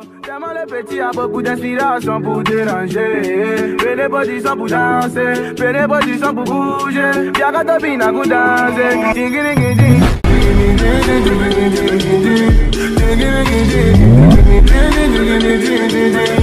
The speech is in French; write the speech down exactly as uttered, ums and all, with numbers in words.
Tellement le petit a beaucoup d'inspiration pour déranger. Fais les body sans pour danser, fais les body sans pour bouger. Y'a qu'à te bina pour danser. Ding ding ding ding. Ding ding ding ding.